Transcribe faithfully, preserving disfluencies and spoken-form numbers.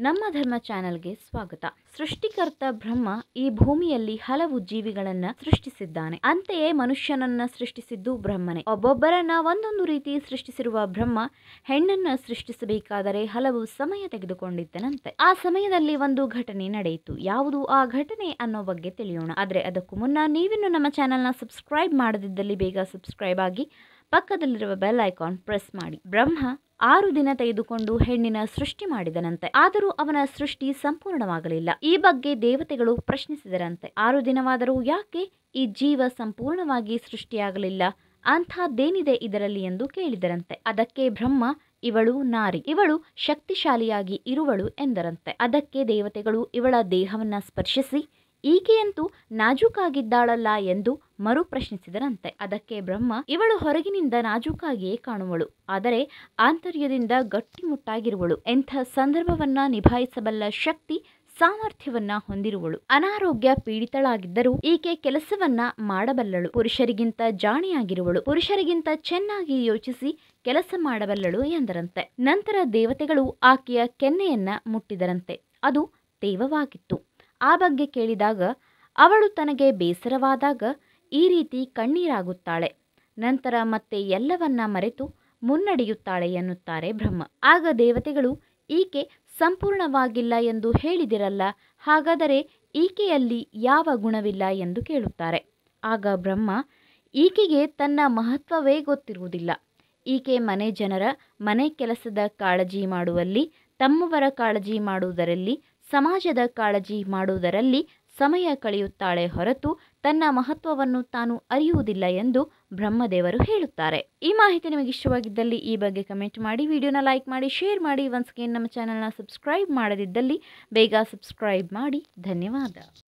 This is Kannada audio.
ನಮ್ಮ ಧರ್ಮ ಚಾನೆಲ್ಗೆ ಸ್ವಾಗತ. ಸೃಷ್ಟಿಕರ್ತ ಬ್ರಹ್ಮ ಈ ಭೂಮಿಯಲ್ಲಿ ಹಲವು ಜೀವಿಗಳನ್ನ ಸೃಷ್ಟಿಸಿದ್ದಾನೆ. ಅಂತೆಯೇ ಮನುಷ್ಯನನ್ನ ಸೃಷ್ಟಿಸಿದ್ದು ಬ್ರಹ್ಮನೇ. ಒಬ್ಬೊಬ್ಬರನ್ನ ಒಂದೊಂದು ರೀತಿ ಸೃಷ್ಟಿಸಿರುವ ಬ್ರಹ್ಮ ಹೆಣ್ಣನ್ನ ಸೃಷ್ಟಿಸಬೇಕಾದರೆ ಹಲವು ಸಮಯ ತೆಗೆದುಕೊಂಡಿದ್ದನಂತೆ. ಆ ಸಮಯದಲ್ಲಿ ಒಂದು ಘಟನೆ ನಡೆಯಿತು. ಯಾವುದು ಆ ಘಟನೆ ಅನ್ನೋ ಬಗ್ಗೆ ತಿಳಿಯೋಣ. ಆದ್ರೆ ಅದಕ್ಕೂ ಮುನ್ನ ನೀವಿನ್ನು ನಮ್ಮ ಚಾನೆಲ್ನ ಸಬ್ಸ್ಕ್ರೈಬ್ ಮಾಡದಿದ್ದಲ್ಲಿ ಬೇಗ ಸಬ್ಸ್ಕ್ರೈಬ್ ಆಗಿ ಪಕ್ಕದಲ್ಲಿರುವ ಬೆಲ್ ಐಕಾನ್ ಪ್ರೆಸ್ ಮಾಡಿ. ಬ್ರಹ್ಮ ಆರು ದಿನ ತೆಗೆದುಕೊಂಡು ಹೆಣ್ಣಿನ ಸೃಷ್ಟಿ ಮಾಡಿದನಂತೆ. ಆದರೂ ಅವನ ಸೃಷ್ಟಿ ಸಂಪೂರ್ಣವಾಗಲಿಲ್ಲ. ಈ ಬಗ್ಗೆ ದೇವತೆಗಳು ಪ್ರಶ್ನಿಸಿದರಂತೆ. ಆರು ದಿನವಾದರೂ ಯಾಕೆ ಈ ಜೀವ ಸಂಪೂರ್ಣವಾಗಿ ಸೃಷ್ಟಿಯಾಗಲಿಲ್ಲ? ಅಂಥದ್ದೇನಿದೆ ಇದರಲ್ಲಿ ಎಂದು ಕೇಳಿದರಂತೆ. ಅದಕ್ಕೆ ಬ್ರಹ್ಮ, ಇವಳು ನಾರಿ, ಇವಳು ಶಕ್ತಿಶಾಲಿಯಾಗಿ ಇರುವಳು ಎಂದರಂತೆ. ಅದಕ್ಕೆ ದೇವತೆಗಳು ಇವಳ ದೇಹವನ್ನ ಸ್ಪರ್ಶಿಸಿ ಈಕೆಯಂತೂ ನಾಜೂಕಾಗಿದ್ದಾಳಲ್ಲ ಎಂದು ಮರು ಪ್ರಶ್ನಿಸಿದರಂತೆ. ಅದಕ್ಕೆ ಬ್ರಹ್ಮ, ಇವಳು ಹೊರಗಿನಿಂದ ನಾಜೂಕಾಗಿಯೇ ಕಾಣುವಳು, ಆದರೆ ಆಂತರ್ಯದಿಂದ ಗಟ್ಟಿಮುಟ್ಟಾಗಿರುವಳು. ಎಂಥ ಸಂದರ್ಭವನ್ನ ನಿಭಾಯಿಸಬಲ್ಲ ಶಕ್ತಿ ಸಾಮರ್ಥ್ಯವನ್ನ ಹೊಂದಿರುವಳು. ಅನಾರೋಗ್ಯ ಪೀಡಿತಳಾಗಿದ್ದರೂ ಈಕೆ ಕೆಲಸವನ್ನ ಮಾಡಬಲ್ಲಳು. ಪುರುಷರಿಗಿಂತ ಜಾಣೆಯಾಗಿರುವಳು. ಪುರುಷರಿಗಿಂತ ಚೆನ್ನಾಗಿ ಯೋಚಿಸಿ ಕೆಲಸ ಮಾಡಬಲ್ಲಳು ಎಂದರಂತೆ. ನಂತರ ದೇವತೆಗಳು ಆಕೆಯ ಕೆನ್ನೆಯನ್ನ ಮುಟ್ಟಿದರಂತೆ. ಅದು ತೇವವಾಗಿತ್ತು. ಆ ಬಗ್ಗೆ ಕೇಳಿದಾಗ ಅವಳು ತನಗೆ ಬೇಸರವಾದಾಗ ಈ ರೀತಿ ಕಣ್ಣೀರಾಗುತ್ತಾಳೆ. ನಂತರ ಮತ್ತೆ ಎಲ್ಲವನ್ನ ಮರೆತು ಮುನ್ನಡೆಯುತ್ತಾಳೆ ಎನ್ನುತ್ತಾರೆ ಬ್ರಹ್ಮ. ಆಗ ದೇವತೆಗಳು, ಈಕೆ ಸಂಪೂರ್ಣವಾಗಿಲ್ಲ ಎಂದು ಹೇಳಿದಿರಲ್ಲ, ಹಾಗಾದರೆ ಈಕೆಯಲ್ಲಿ ಯಾವ ಗುಣವಿಲ್ಲ ಎಂದು ಕೇಳುತ್ತಾರೆ. ಆಗ ಬ್ರಹ್ಮ, ಈಕೆಗೆ ತನ್ನ ಮಹತ್ವವೇ ಗೊತ್ತಿರುವುದಿಲ್ಲ. ಈಕೆ ಮನೆ ಜನರ ಮನೆ ಕೆಲಸದ ಕಾಳಜಿ ಮಾಡುವಲ್ಲಿ, ತಮ್ಮವರ ಕಾಳಜಿ ಮಾಡುವುದರಲ್ಲಿ, ಸಮಾಜದ ಕಾಳಜಿ ಮಾಡುವುದರಲ್ಲಿ ಸಮಯ ಕಳೆಯುತ್ತಾಳೆ ಹೊರತು ತನ್ನ ಮಹತ್ವವನ್ನು ತಾನು ಅರಿಯುವುದಿಲ್ಲ ಎಂದು ಬ್ರಹ್ಮದೇವರು ಹೇಳುತ್ತಾರೆ. ಈ ಮಾಹಿತಿ ನಿಮಗೆ ಇಷ್ಟವಾಗಿದ್ದಲ್ಲಿ ಈ ಬಗ್ಗೆ ಕಮೆಂಟ್ ಮಾಡಿ, ವಿಡಿಯೋನ ಲೈಕ್ ಮಾಡಿ, ಶೇರ್ ಮಾಡಿ. ಒನ್ಸ್ ಅಗೇನ್ ನಮ್ಮ ಚಾನೆಲ್ನ ಸಬ್ಸ್ಕ್ರೈಬ್ ಮಾಡದಿದ್ದಲ್ಲಿ ಬೇಗ ಸಬ್ಸ್ಕ್ರೈಬ್ ಮಾಡಿ. ಧನ್ಯವಾದ.